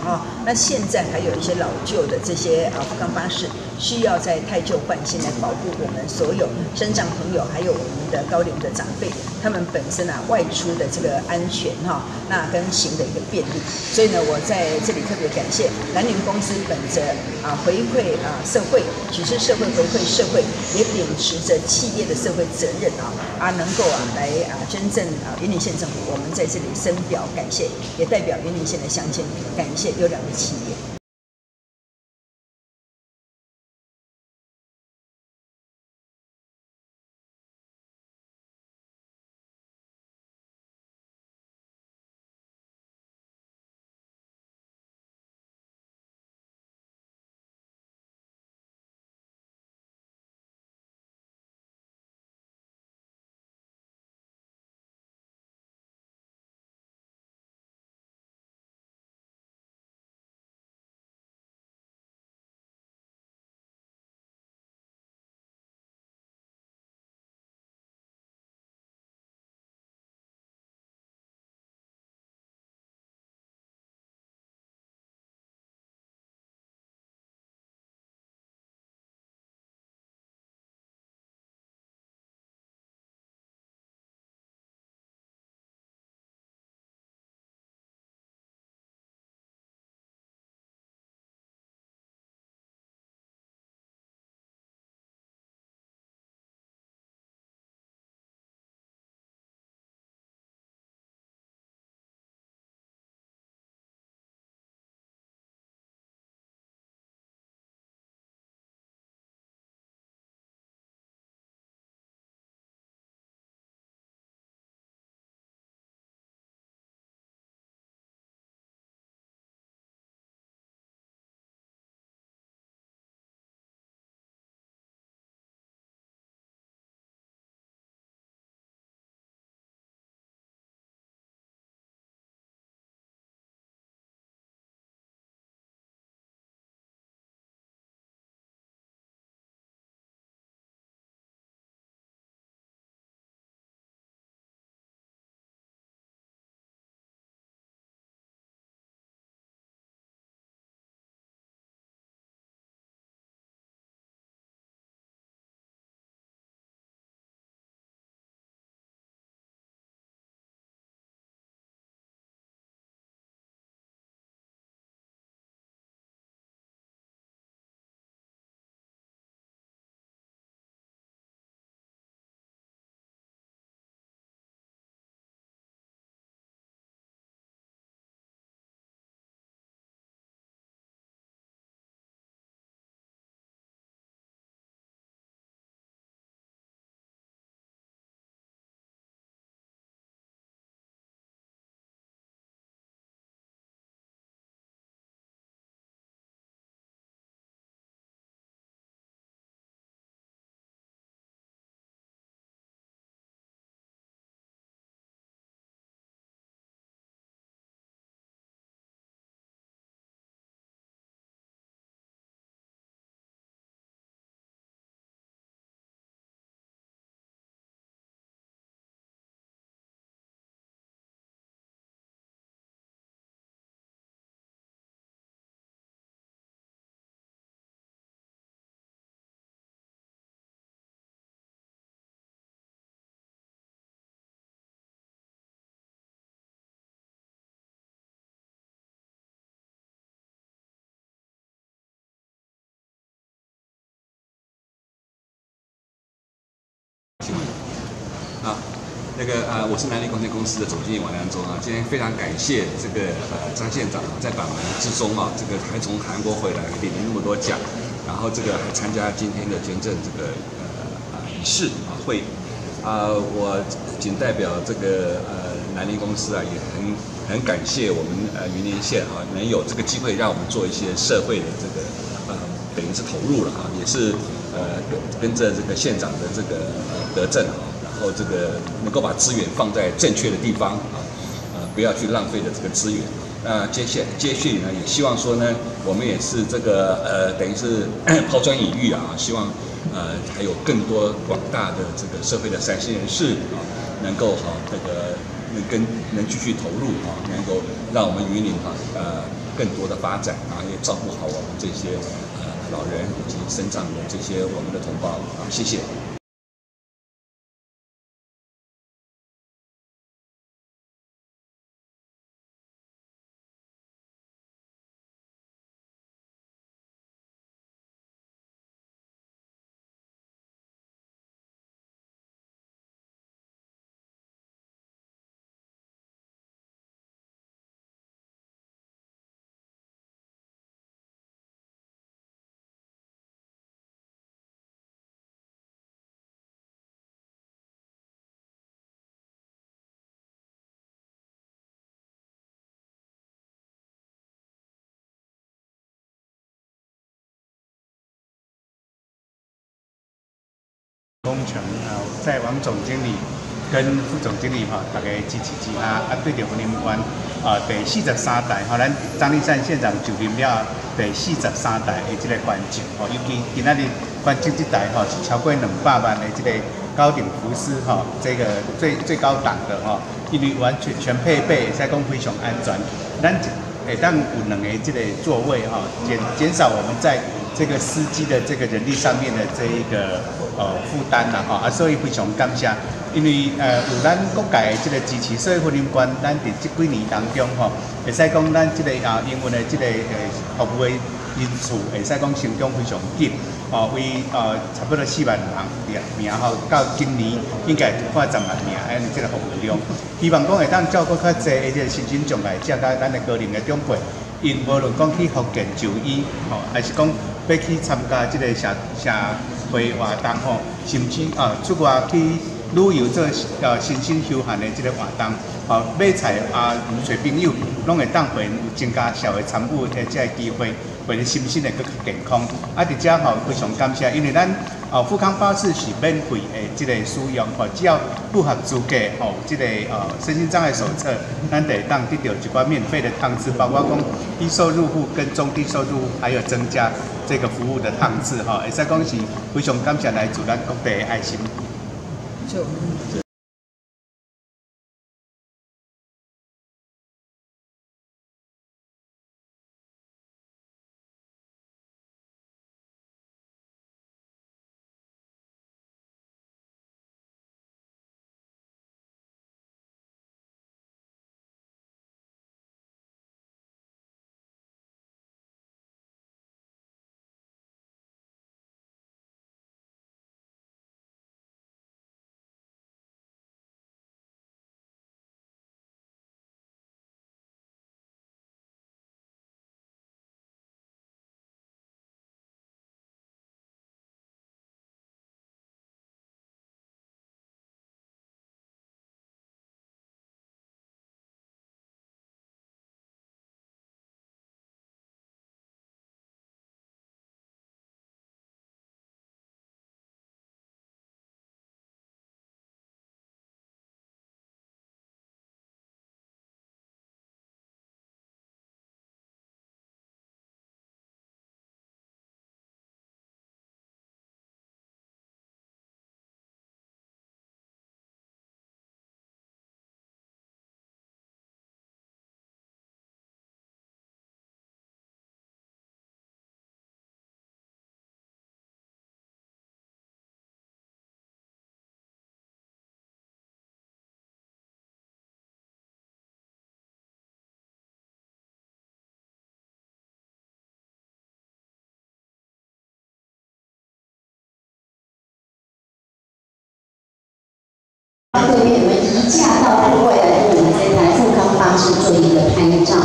那现在还有一些老旧的这些啊福冈巴士，需要在太旧换新来保护我们所有身障朋友，还有我们的高龄的长辈，他们本身啊外出的这个安全哈，那跟行的一个便利。所以呢，我在这里特别感谢南宁公司本着啊回馈啊社会，举世社会回馈社会，也秉持着企业的社会责任啊啊能够啊来啊真正啊云林县政府，我们在这里深表感谢，也代表云林县的乡亲感谢优良的企业。 啊，那个呃，我是南宁广电公司的总经理王良忠啊。今天非常感谢这个呃张县长在百忙之中啊，这个还从韩国回来领了那么多奖，然后这个还参加今天的捐赠这个呃啊仪式啊会啊，我仅代表这个呃南宁公司啊，也很很感谢我们呃云林县啊，能有这个机会让我们做一些社会的这个呃等于是投入了啊，也是呃跟着这个县长的这个德政啊。然后这个能够把资源放在正确的地方啊，呃，不要去浪费的这个资源。那接下接续呢，也希望说呢，我们也是这个呃，等于是抛砖引玉啊，希望呃还有更多广大的这个社会的善心人士啊，能够哈、啊、这个能跟能继续投入啊，能够让我们云林哈呃更多的发展啊，也照顾好我们这些呃老人以及身障的这些我们的同胞啊，谢谢。 工程啊，在王总经理跟副总经理哈，大家支持之下，啊对着婚姻馆啊第四十三代，哈，咱张立善县长就任了第四十三代的这个关照，吼，尤其今仔日关照这代吼是超过两百万的这个高顶福斯哈，这个最最高档的哈，因为完全全配备，会使讲非常安全，咱会当有两个这个座位哈，减减少我们在这个司机的这个人力上面的这一个呃负担啦，哈啊，所以非常感谢，因为呃有咱各界的这个支持，所以婚姻馆咱伫这几年当中吼，会使讲咱这个啊英文的这个呃服务的人数会使讲成长非常紧，哦为呃差不多四万人名吼，到今年应该快十万名安尼这个服务量，希望讲会当照顾较济的这个新兴障碍者，甲咱的高龄的长辈。因无论讲去福建就医，吼，还是讲要去参加即个社社会活动吼，甚至啊出外去旅游做呃身心休闲的即个活动，吼，买菜啊找朋友，拢会当互因有增加社会参与的即个机会，为了身心会更健康。啊，伫遮吼非常感谢，因为咱哦富康巴士是免费的即个使用，吼，只要符合资格，吼，即个呃身心障碍手册，咱得当得到一寡免费的趟次，包括讲低收入户跟中低收入户，还有增加这个服务的趟次，吼，会使讲是非常感谢来自咱各地的爱心。就对面我们移驾到户外来跟我们这台富康巴士做一个拍照。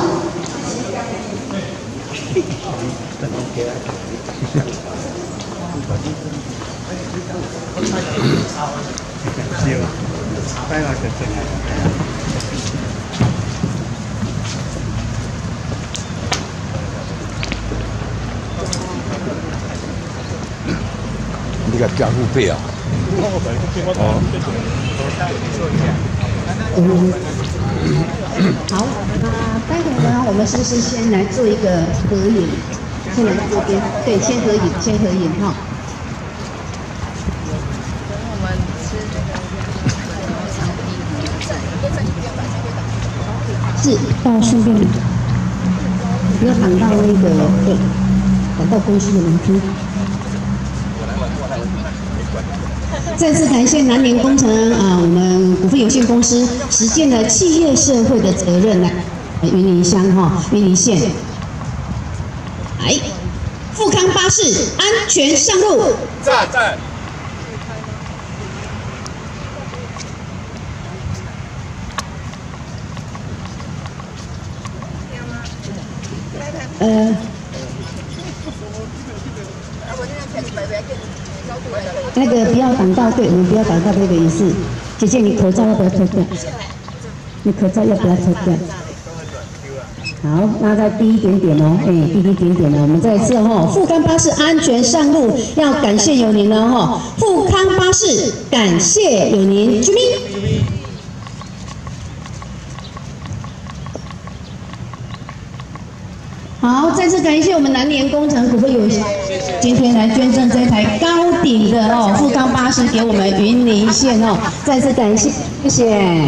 你个加付费啊？哦。 嗯，好，那待会呢，我们是不是先来做一个合影？先来这边，对，先合影，先合影哈。 我们吃这个是，到顺便。 要挡到那个对，挡到公司的门厅。再次感谢南联工程啊、呃，我们股份有限公司实践了企业社会的责任来云林乡哈云林县。来，富康巴士安全上路。 赞赞。 呃。那个不要挡到，对，我们不要挡到那个仪式。姐姐，你口罩要不要脱掉？你口罩要不要脱掉？好，那再低一点点哦，哎，低一点点哦。我们再次哈，富康巴士安全上路，要感谢有您了哈。富康巴士感谢有您，居民。好，再次感谢我们南联工程股份有限，今天来捐赠这台高顶的哦富康巴士给我们云林县哦，再次感谢，谢谢。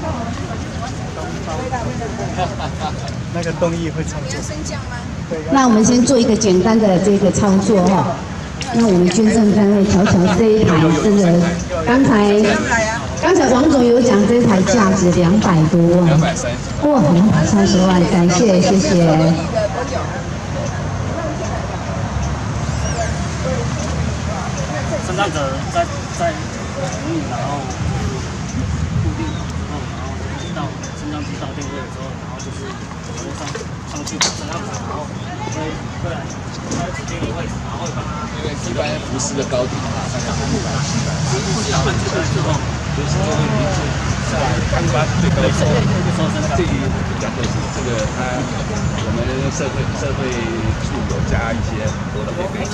那个动议会操作。 那我们先做一个简单的这个操作哈、哦。那我们捐赠单位瞧瞧这一台，真的，刚才刚才王总有讲这台价值两百多万，两百三十，哇，两百三十万，感谢谢谢。 生产者在在服务，然后固定之后，然后机到升降机到定位之后，然后就是我会上上去把生产者，然后会会来他指定一个位置，然后会帮他因为一般服饰的高度啊，大概五百七百，下半之后就是说你下来看吧，最高收收升这一比较特殊，这个它我们社会社会处有加一些很多的配备。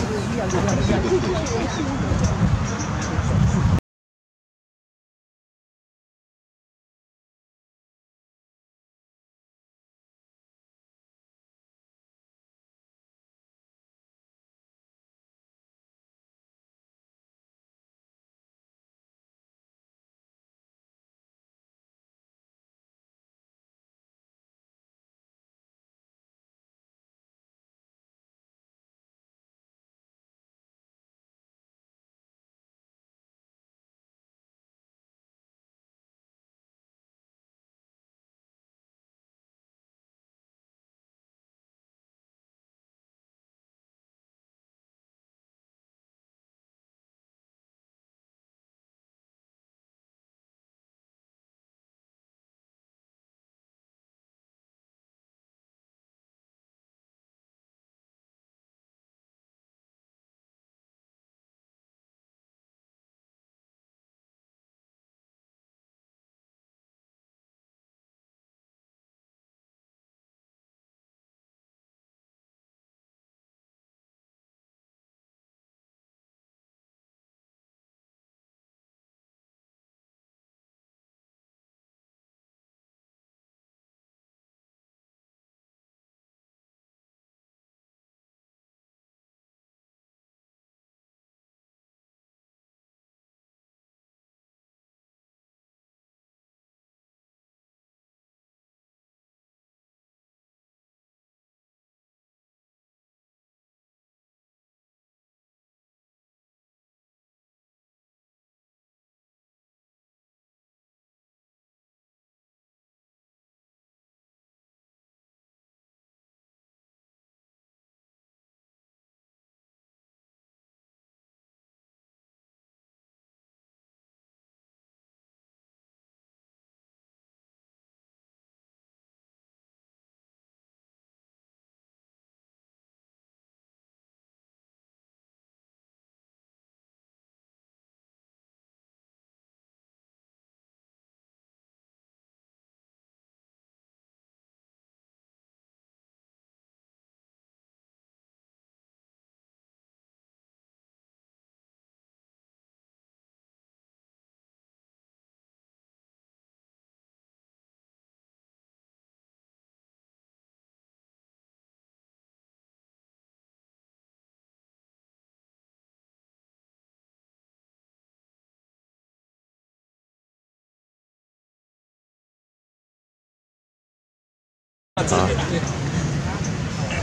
啊。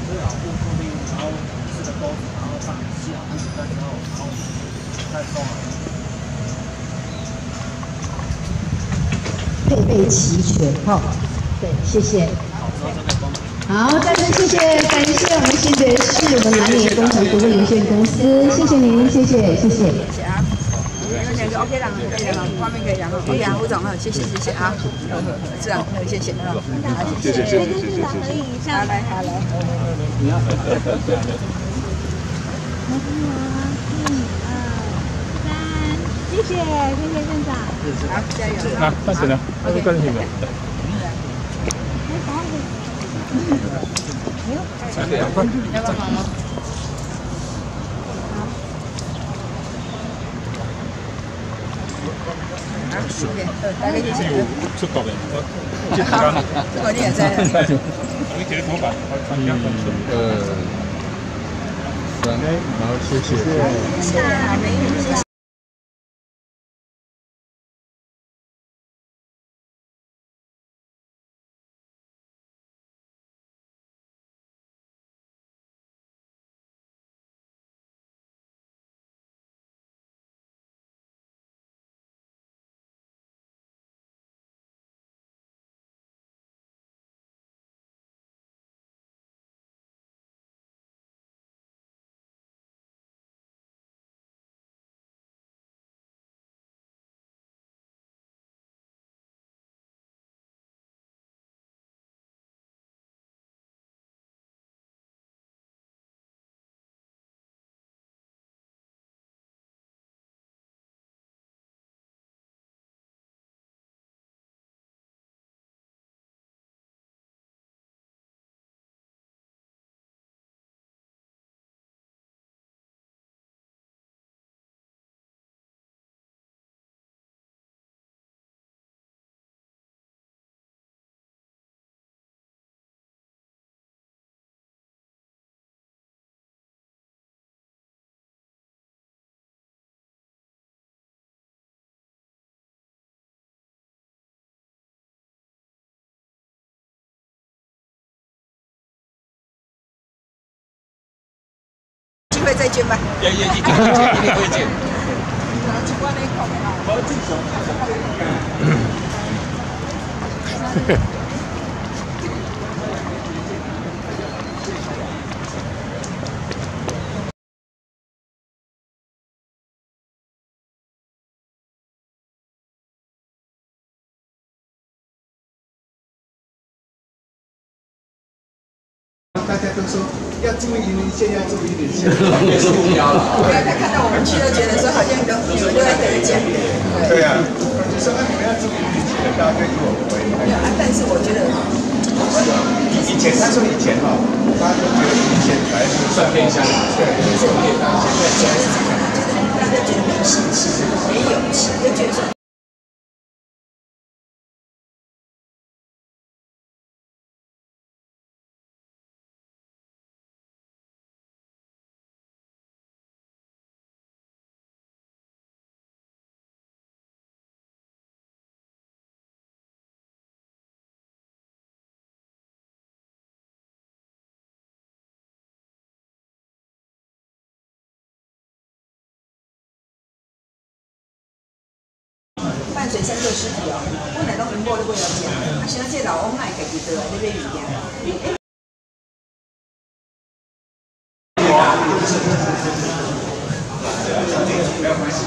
推好固固定，然后四个钩子，然后上系好安全带之后，然后再收好。 配备齐全，好，对，谢谢。 好，之后就可以关门。 好，再次谢谢，感谢我们新北市我们南联工程顾问有限公司，谢谢您，谢谢，谢谢。 谢谢啊。有两个 OK 了，可以了，画面可以了，可以啊，吴总了，谢谢谢谢啊，是啊，谢谢，好，谢谢谢谢谢谢谢谢，好来好来，你要。 谢谢，谢谢院长。 好，加油！ 啊，快点了，那就跟你们。 要帮忙吗？好，谢谢，大家谢谢。 出国的， 好，这个你也在。 你这个头发，呃，三，好，谢谢。 谢谢，好，美女，谢谢。机会再见吧。 也也一定会见，一定会见。 大家都说要注意零零线，要注意零零线， 也是目标了。 不要再看到我们去都觉得说好像都你们都在得奖。 对啊，就说你们要注意零零线，大家跟我回。 没有啊，但是我觉得， 以前他说以前哈，大家都觉得零零线来算偏向，对， 是现在就是大家觉得没信心，没勇气，就觉得说。伴随三个尸体哦，本来都很过都不了解，啊，现在这老翁爱家己倒来那边物件。 没有关系。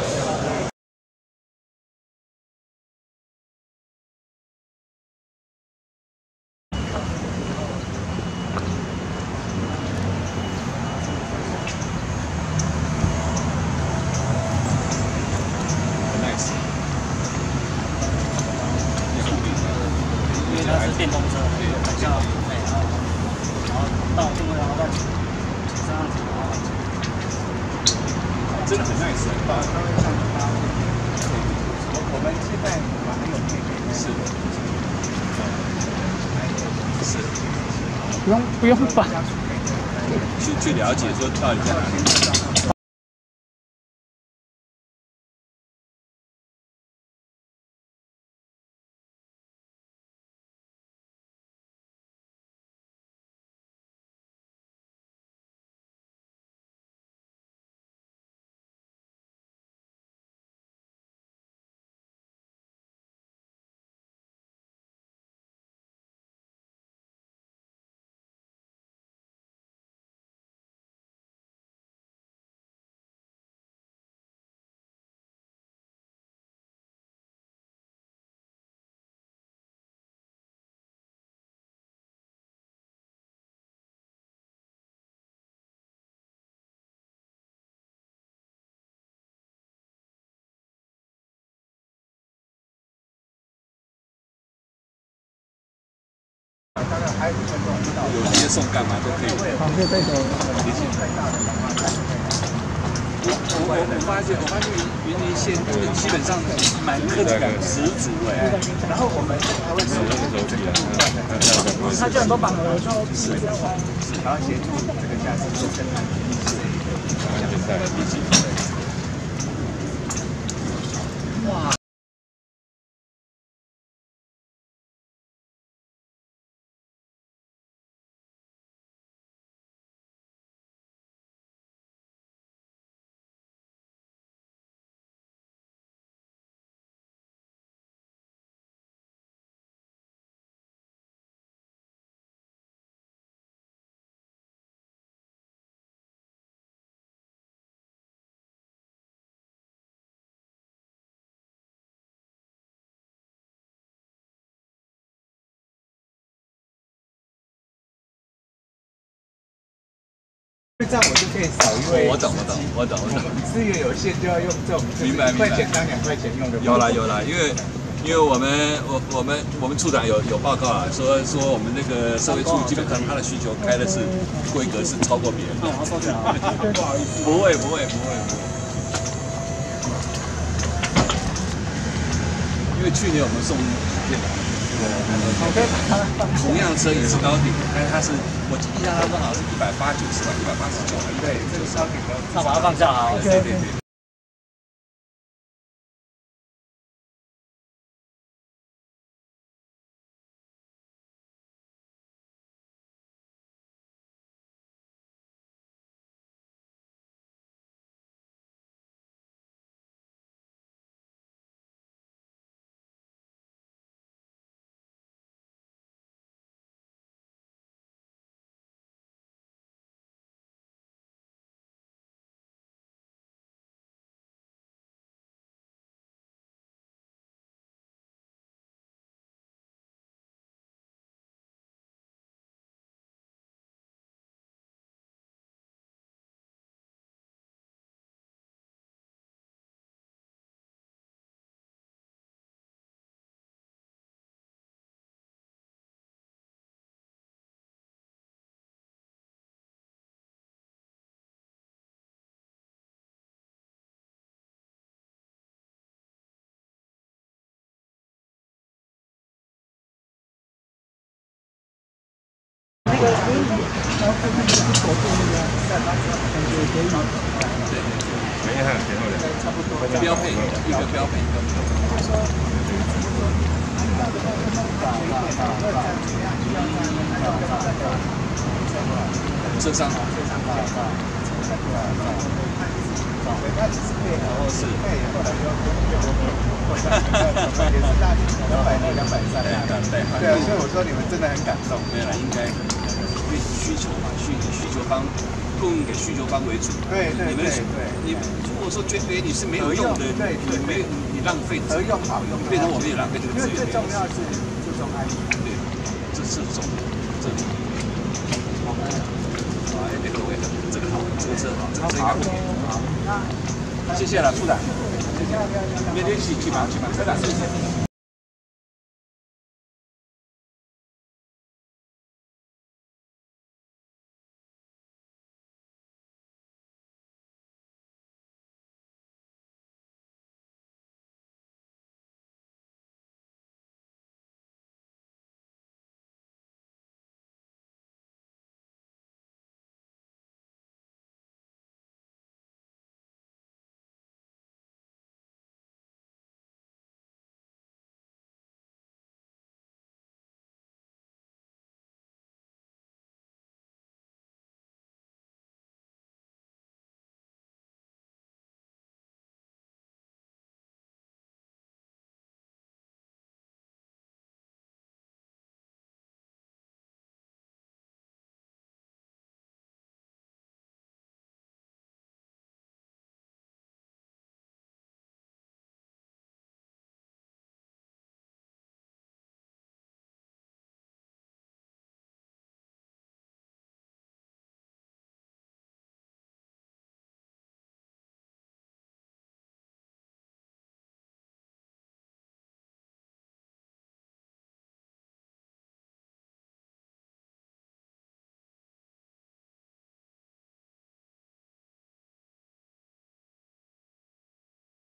因为它是电动车，比较美，然后然后到定位，然后再这样子，然后真的很 nice， 把它们上它。我我们现在还有配备是是， 不用不用吧？ 去去了解说到底在哪里。 有接送干嘛都可以。 好，可以再走。 理解。我我我发现我发现云林县基本上蛮科技感十足哎。然后我们还会手手机啊， 他居然都绑了， 是是，然后协助这个驾驶做更安全一些。安全带一起。哇。这样我就可以少一位。 我懂，我懂，我懂，我懂。 资源有限就要用这种， 明白，明白。 一块钱当两块钱用的。 有啦，有啦，因为因为我们我我们我们处长有有报告啊，说说我们那个社会处基本上他的需求开的是规格是超过别人的。 好，收起来啊，不好意思。 不会，不会，不会，不会。因为去年我们送电脑。同样车也是高顶，但是它是我印象当中好像是一百八九十万，一百八十九万。 对，这个高顶的。 那把它放下啊。 对对对。 个可以，然后看看就是左边那个下巴，感觉可以吗？ 对对对， 没有，前后两， 差不多。 标配一个标配一个。车上，车上大大， 他只是配合， 哦是， 配后来就也是大两百多、两百三。对对啊，所以我说你们真的很感动。 没有啦，应该因为需求嘛，需需求方供应给需求方为主。 对对对对。 你如果说觉得你是没有用的， 对对， 没有你浪费， 合用好用， 变成我们也浪费这个资源。 最重要是注重安全。 对，这是重点，这是。好，哎，这个位置，这个好，这个车好，这个车应该不便宜。好，谢谢了，处长。谢谢。明天去去忙去忙，车长谢谢。